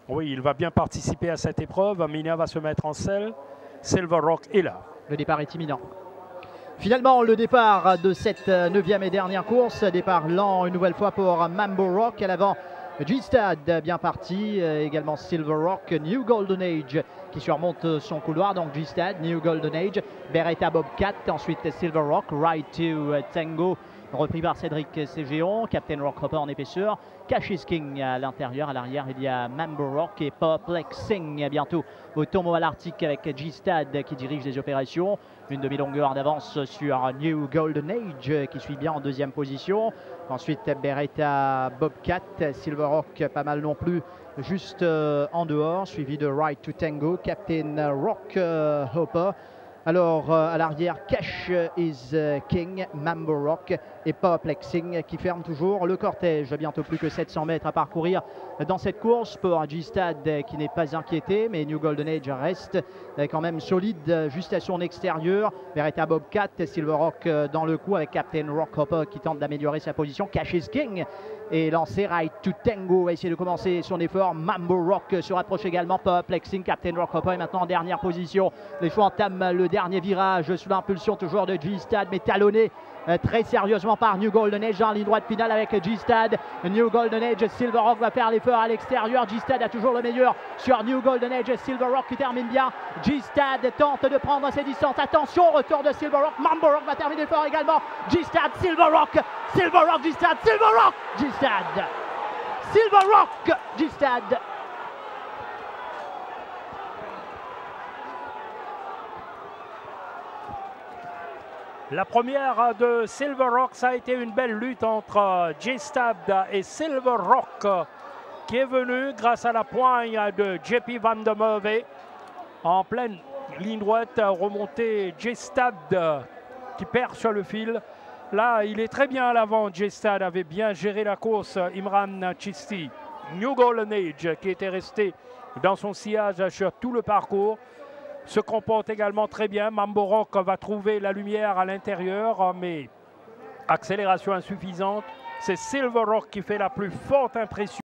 Oui, il va bien participer à cette épreuve. Mina va se mettre en selle. Silver Rock est là. Le départ est imminent. Finalement, le départ de cette 9e et dernière course. Départ lent une nouvelle fois pour Mambo Rock. À l'avant, G-Stad bien parti. Également Silver Rock, New Golden Age qui surmonte son couloir. Donc G-Stad, New Golden Age, Beretta Bobcat. Ensuite Silver Rock, Ride to Tango, repris par Cédric Cégéon. Captain Rock Hopper en épaisseur. Cassius King à l'intérieur. À l'arrière, il y a Mambo Rock et Perplexing bientôt au tombeau à l'Arctique avec G-Stad qui dirige les opérations. Une demi-longueur d'avance sur New Golden Age qui suit bien en deuxième position. Ensuite Beretta Bobcat, Silver Rock pas mal non plus, juste en dehors, suivi de Ride to Tango, Captain Rock Hopper. Alors à l'arrière, Cash is King, Mambo Rock et Perplexing qui ferment toujours le cortège. Bientôt plus que 700 mètres à parcourir dans cette course pour G-Stad qui n'est pas inquiété, mais New Golden Age reste quand même solide juste à son extérieur. Beretta Bobcat, Silver Rock dans le coup avec Captain Rock Hopper qui tente d'améliorer sa position. Cash is King est lancé. Ride to Tango va essayer de commencer son effort. Mambo Rock se rapproche également. Perplexing, Captain Rock Hopper est maintenant en dernière position. Les choix entament le dernier virage sous l'impulsion toujours de G-Stad, mais talonné très sérieusement par New Golden Age en ligne droite finale avec G-Stad. New Golden Age, Silver Rock va faire l'effort à l'extérieur. G-Stad a toujours le meilleur sur New Golden Age. Silver Rock qui termine bien. G-Stad tente de prendre ses distances. Attention, retour de Silver Rock. Mambo Rock va terminer fort également. G-Stad, Silver Rock, G-Stad, Silver Rock, G-Stad, Silver Rock, G-Stad. La première de Silver Rock, ça a été une belle lutte entre G-Stad et Silver Rock qui est venu grâce à la poigne de JP Van der Merwe. En pleine ligne droite, remontée G-Stad qui perd sur le fil. Là, il est très bien à l'avant. G-Stad avait bien géré la course. Imran Chisti, New Golden Age qui était resté dans son sillage sur tout le parcours, se comporte également très bien. Mambo Rock va trouver la lumière à l'intérieur, mais accélération insuffisante. C'est Silver Rock qui fait la plus forte impression.